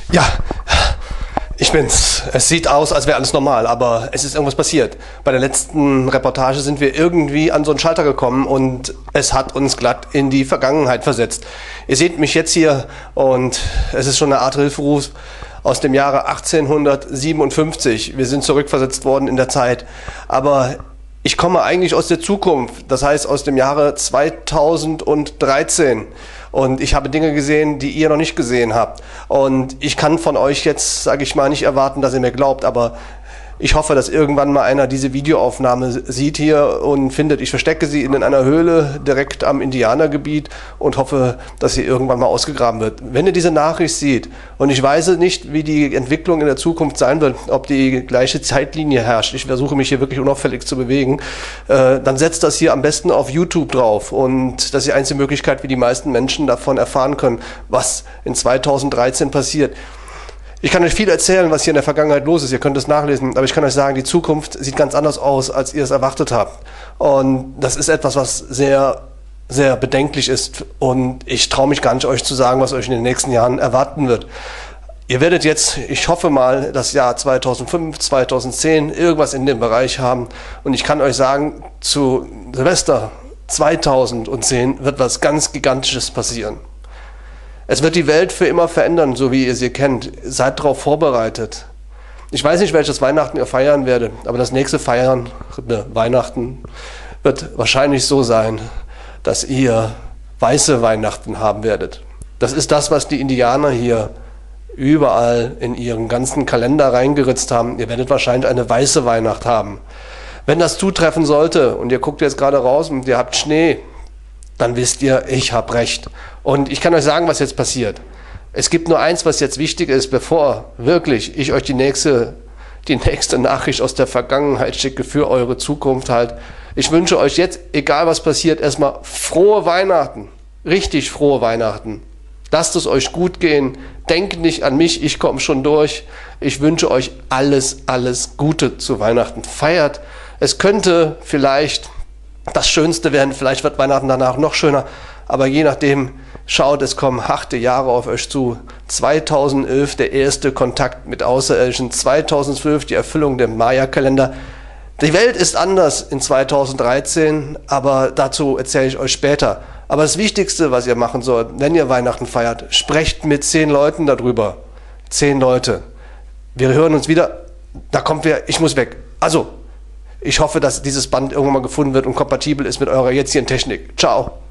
Ja, ich bin's. Es sieht aus, als wäre alles normal, aber es ist irgendwas passiert. Bei der letzten Reportage sind wir irgendwie an so einen Schalter gekommen und es hat uns glatt in die Vergangenheit versetzt. Ihr seht mich jetzt hier und es ist schon eine Art Hilferuf aus dem Jahre 1857. Wir sind zurückversetzt worden in der Zeit, aber ich komme eigentlich aus der Zukunft, das heißt aus dem Jahre 2013. Und ich habe Dinge gesehen, die ihr noch nicht gesehen habt. Und ich kann von euch jetzt, sage ich mal, nicht erwarten, dass ihr mir glaubt, aber ich hoffe, dass irgendwann mal einer diese Videoaufnahme sieht hier und findet, ich verstecke sie in einer Höhle direkt am Indianergebiet und hoffe, dass sie irgendwann mal ausgegraben wird. Wenn ihr diese Nachricht seht, und ich weiß nicht, wie die Entwicklung in der Zukunft sein wird, ob die gleiche Zeitlinie herrscht, ich versuche mich hier wirklich unauffällig zu bewegen, dann setzt das hier am besten auf YouTube drauf und das ist die einzige Möglichkeit, wie die meisten Menschen davon erfahren können, was in 2013 passiert. Ich kann euch viel erzählen, was hier in der Vergangenheit los ist. Ihr könnt es nachlesen. Aber ich kann euch sagen, die Zukunft sieht ganz anders aus, als ihr es erwartet habt. Und das ist etwas, was sehr, sehr bedenklich ist. Und ich traue mich gar nicht, euch zu sagen, was euch in den nächsten Jahren erwarten wird. Ihr werdet jetzt, ich hoffe mal, das Jahr 2005, 2010, irgendwas in dem Bereich haben. Und ich kann euch sagen, zu Silvester 2010 wird was ganz Gigantisches passieren. Es wird die Welt für immer verändern, so wie ihr sie kennt. Seid darauf vorbereitet. Ich weiß nicht, welches Weihnachten ihr feiern werdet, aber das nächste Weihnachten wird wahrscheinlich so sein, dass ihr weiße Weihnachten haben werdet. Das ist das, was die Indianer hier überall in ihren ganzen Kalender reingeritzt haben. Ihr werdet wahrscheinlich eine weiße Weihnacht haben. Wenn das zutreffen sollte und ihr guckt jetzt gerade raus und ihr habt Schnee, dann wisst ihr, ich habe recht. Und ich kann euch sagen, was jetzt passiert. Es gibt nur eins, was jetzt wichtig ist, bevor wirklich ich euch die nächste Nachricht aus der Vergangenheit schicke für eure Zukunft halt. Ich wünsche euch jetzt, egal was passiert, erstmal frohe Weihnachten. Richtig frohe Weihnachten. Lasst es euch gut gehen. Denkt nicht an mich, ich komme schon durch. Ich wünsche euch alles, alles Gute zu Weihnachten. Feiert. Es könnte vielleicht das Schönste werden, vielleicht wird Weihnachten danach noch schöner, aber je nachdem, schaut, es kommen harte Jahre auf euch zu. 2011 der erste Kontakt mit Außerirdischen, 2012 die Erfüllung der Maya-Kalender. Die Welt ist anders in 2013, aber dazu erzähle ich euch später. Aber das Wichtigste, was ihr machen sollt, wenn ihr Weihnachten feiert, sprecht mit 10 Leuten darüber. 10 Leute. Wir hören uns wieder, da kommt wer, ich muss weg. Also, ich hoffe, dass dieses Band irgendwann mal gefunden wird und kompatibel ist mit eurer jetzigen Technik. Ciao.